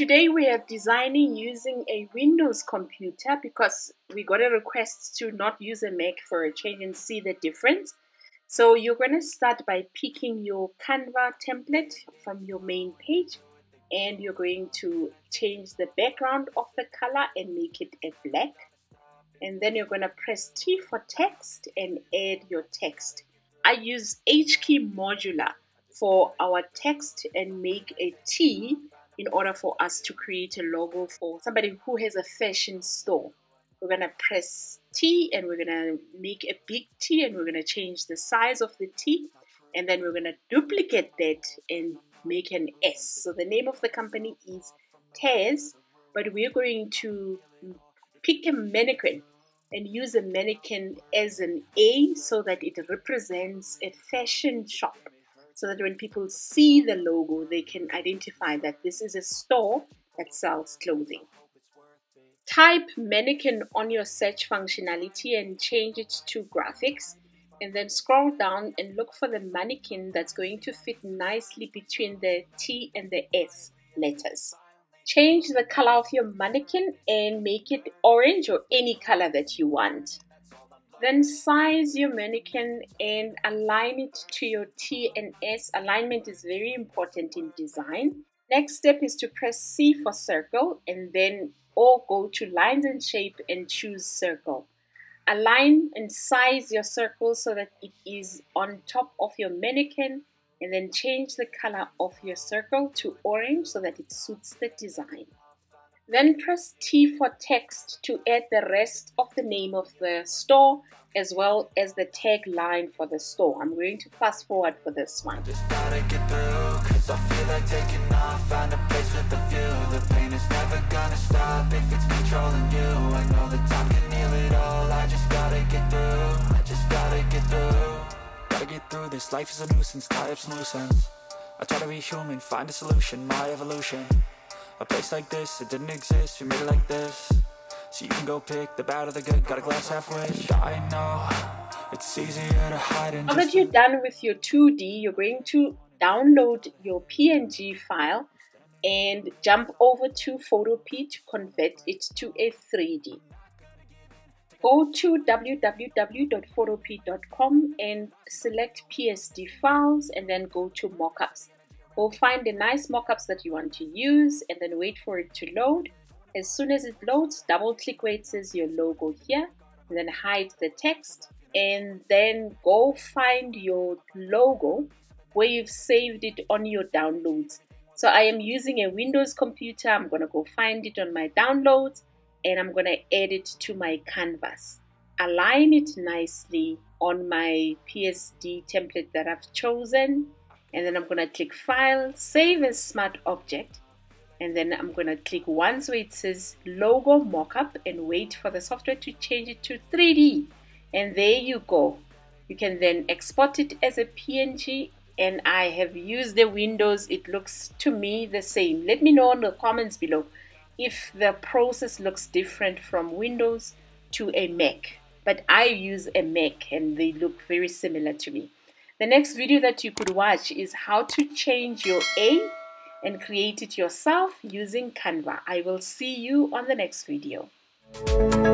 Today we are designing using a Windows computer because we got a request to not use a Mac for a change and see the difference. So you're going to start by picking your Canva template from your main page, and you're going to change the background of the color and make it a black. And then you're going to press T for text and add your text. I use H key modular for our text and make a T in order for us to create a logo for somebody who has a fashion store. We're going to press T and we're going to make a big T, and we're going to change the size of the T, and then we're going to duplicate that and make an S. So the name of the company is Taz, but we're going to pick a mannequin and use a mannequin as an A so that it represents a fashion shop, so that when people see the logo, they can identify that this is a store that sells clothing. Type mannequin on your search functionality and change it to graphics, and then scroll down and look for the mannequin that's going to fit nicely between the T and the S letters. Change the color of your mannequin and make it orange or any color that you want. Then size your mannequin and align it to your T and S. Alignment is very important in design. Next step is to press C for circle, and then go to lines and shape and choose circle. Align and size your circle so that it is on top of your mannequin, and then change the color of your circle to orange so that it suits the design. Then press T for text to add the rest of the name of the store as well as the tagline for the store. I'm going to fast forward for this one. Just gotta get through, 'cause I feel like taking off, find a place with a view. The pain is never gonna stop if it's controlling you. I know that time can heal it all. I just gotta get through. I just gotta get through. Gotta get through this. Life is a nuisance. Tie up some loose ends. I try to be human, find a solution. My evolution. A place like this, it didn't exist. We made it like this, so you can go pick the bad or the good. Got a glass halfway. I know it's easier to hide in. Now that you're done with your 2D, you're going to download your PNG file and jump over to Photopea to convert it to a 3D. Go to www.photopea.com and select PSD files, and then go to mockups. Go find the nice mockups that you want to use, and then wait for it to load. As soon as it loads, double click where it says your logo here, and then hide the text, and then go find your logo where you've saved it on your downloads. So I am using a Windows computer. I'm going to go find it on my downloads, and I'm going to add it to my canvas. Align it nicely on my PSD template that I've chosen, and then I'm going to click File, Save as Smart Object, and then I'm going to click once where it says Logo Mockup and wait for the software to change it to 3D. And there you go. You can then export it as a PNG, and I have used the Windows. It looks to me the same. Let me know in the comments below if the process looks different from Windows to a Mac. But I use a Mac and they look very similar to me. The next video that you could watch is how to change your A and create it yourself using Canva. I will see you on the next video.